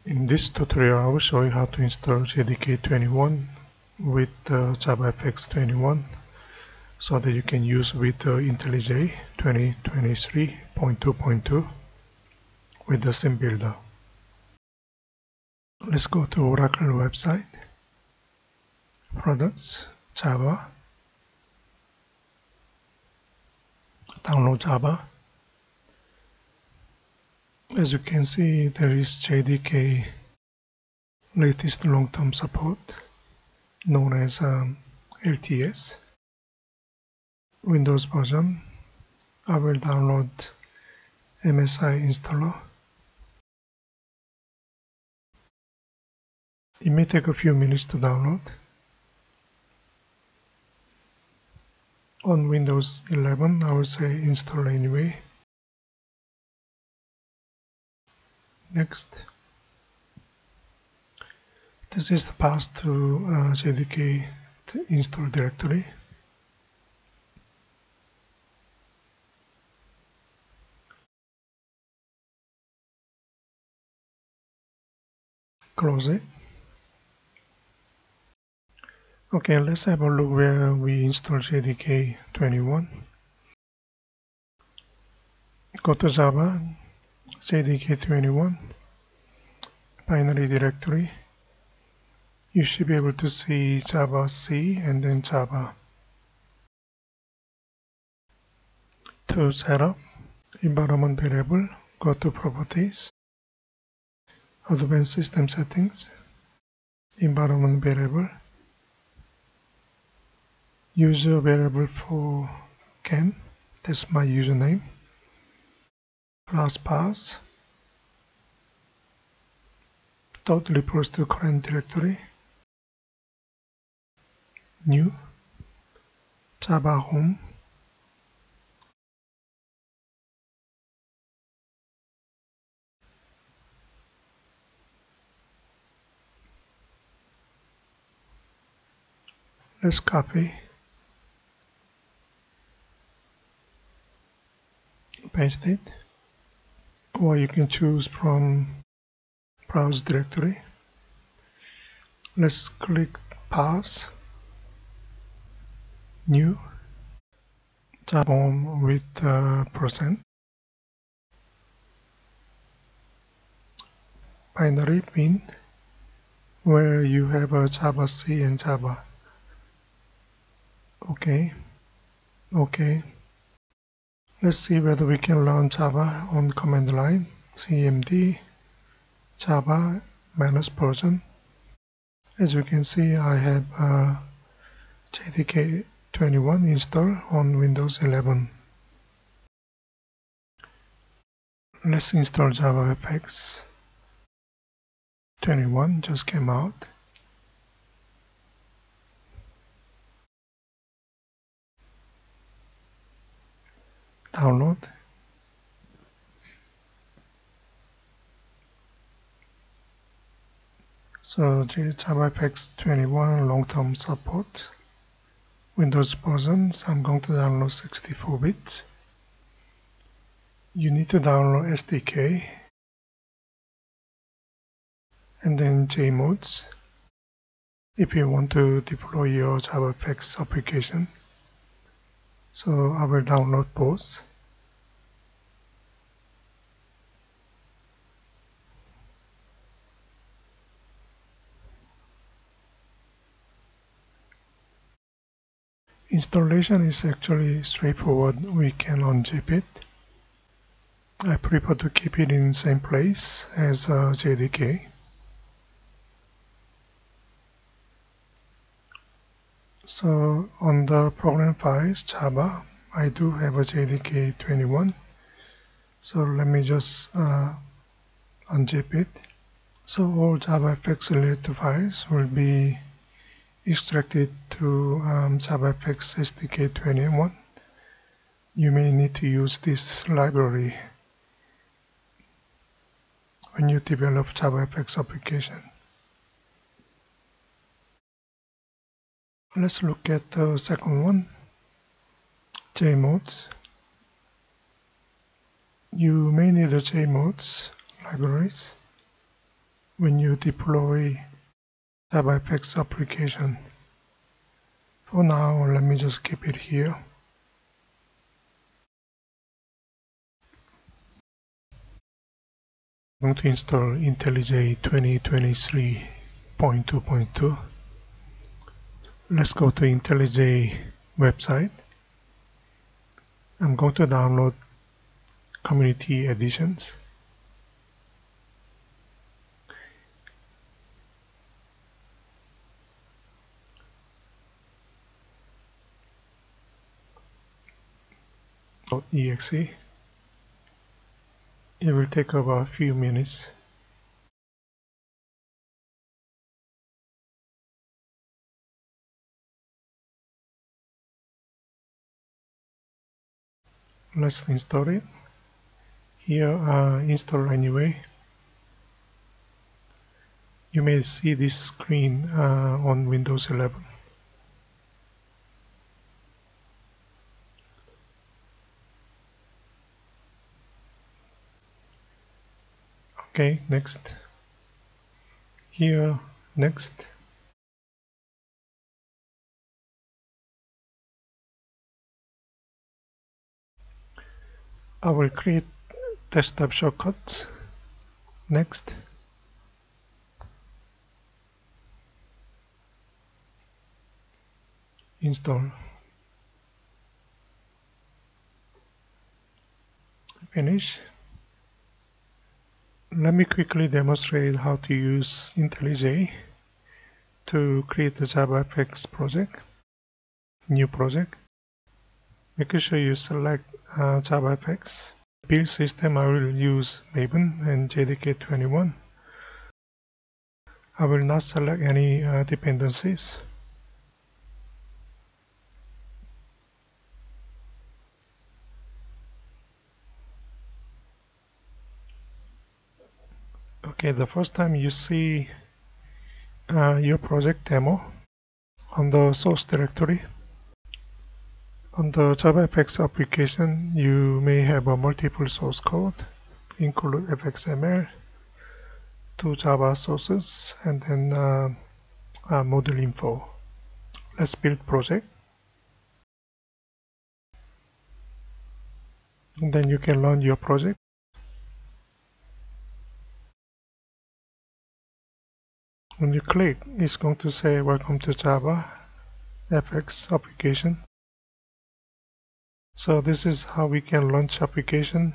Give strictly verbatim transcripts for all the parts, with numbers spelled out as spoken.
In this tutorial, I will show you how to install J D K twenty-one with uh, JavaFX twenty-one so that you can use with uh, IntelliJ twenty twenty-three point two point two with the SceneBuilder. Let's go to Oracle website, Products, Java, download Java. As you can see, there is J D K latest long-term support known as um, L T S. Windows version. I will download M S I installer. It may take a few minutes to download. On Windows eleven, I will say install anyway. Next. This is the path to uh, J D K to install directory. Close it. Okay, let's have a look where we install J D K twenty-one. Go to Java, J D K twenty-one, binary directory. You should be able to see Java C and then Java. To set up environment variable, go to Properties, Advanced System Settings, Environment Variable, User Variable for Ken, that's my username, class path, dot refers to current directory, new, Java home, let's copy, paste it, or you can choose from browse directory. Let's click path, new, Java home with uh, percent, binary bin, where you have a Java C and Java. Okay, okay. Let's see whether we can learn Java on command line. cmd Java minus version. As you can see, I have uh, J D K twenty-one installed on Windows eleven. Let's install JavaFX twenty-one, just came out. Download. So JavaFX twenty-one long-term support, Windows versions. I'm going to download sixty-four bits. You need to download S D K and then JMods if you want to deploy your JavaFX application. So I will download both. Installation is actually straightforward. We can unzip it. I prefer to keep it in the same place as uh, J D K. So on the program files, Java, I do have a J D K twenty-one. So let me just uh, unzip it. So all JavaFX related files will be extracted to um, JavaFX S D K twenty-one. You may need to use this library when you develop JavaFX application. Let's look at the second one, JMods. You may need the JMods libraries. when you deploy JavaFX application. For now, let me just keep it here. I'm going to install IntelliJ twenty twenty-three point two point two. Let's go to IntelliJ website. I'm going to download community editions. .exe. It will take about a few minutes. Let's install it. Here, uh, install anyway. You may see this screen uh, on Windows eleven. Okay, next. Here, next. I will create desktop shortcuts. Next. Install. Finish. Let me quickly demonstrate how to use IntelliJ to create a JavaFX project, new project. Make sure you select uh, JavaFX. Build system, I will use Maven and J D K twenty-one. I will not select any uh, dependencies. Okay, the first time you see uh, your project demo on the source directory. On the JavaFX application, you may have a multiple source code, include F X M L, two Java sources, and then uh, uh, module info. Let's build project. And then you can run your project. When you click, it's going to say welcome to JavaFX application. So this is how we can launch application.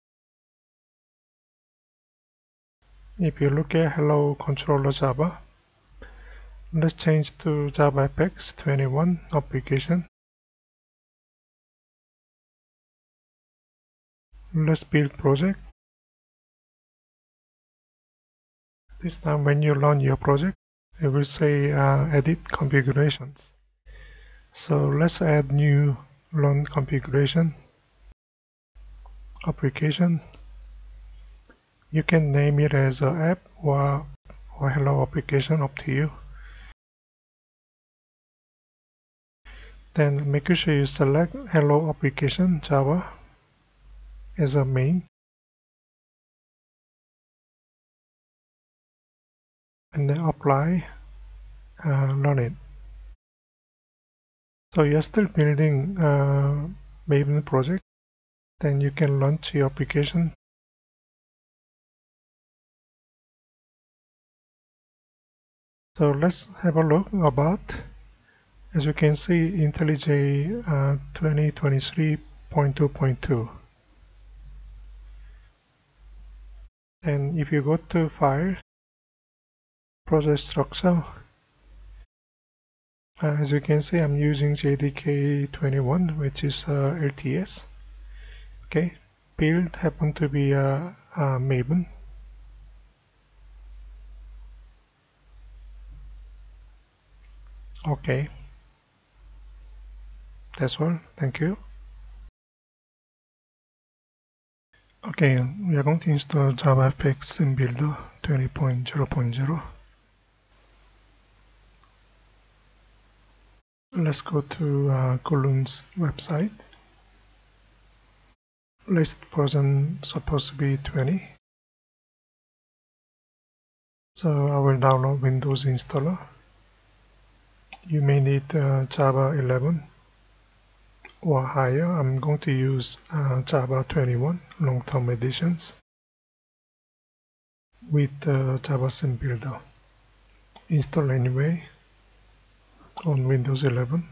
If you look at Hello Controller Java, let's change to JavaFX twenty-one application. Let's build project. This time when you launch your project, it will say uh, edit configurations. So let's add new run configuration application. You can name it as a app or, or hello application, up to you. Then make sure you select hello application Java as a main. And then apply, uh, run it. So you're still building uh, Maven project, then you can launch your application. So let's have a look about, as you can see, IntelliJ uh, twenty twenty-three point two point two. And if you go to File, Project Structure, uh, as you can see, I'm using J D K twenty-one, which is uh, L T S. Okay, build happen to be uh, uh, Maven. Okay, that's all. Thank you. Okay, we are going to install JavaFX Scene Builder twenty point zero point zero. Let's go to uh, Column's website. List version supposed to be twenty. So I will download Windows installer. You may need uh, Java eleven or higher. I'm going to use uh, Java twenty-one long-term editions with uh, Java Scene Builder. Install anyway on Windows eleven.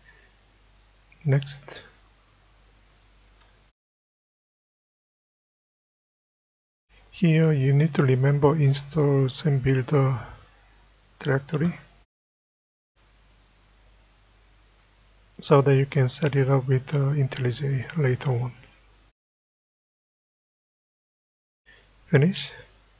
Next. Here you need to remember install SceneBuilder directory so that you can set it up with uh, IntelliJ later on. Finish.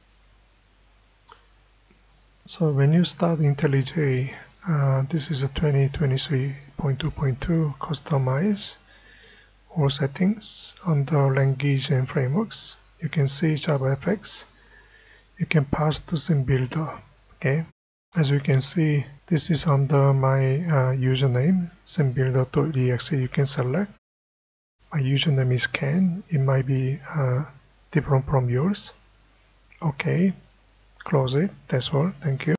So when you start IntelliJ, uh, this is a twenty twenty-three point two point two customize all settings under language and frameworks. You can see JavaFX. You can pass to SceneBuilder. Okay. As you can see, this is under my uh, username, SceneBuilder dot E X E. You can select. My username is Ken. It might be uh, different from yours. Okay. Close it. That's all. Thank you.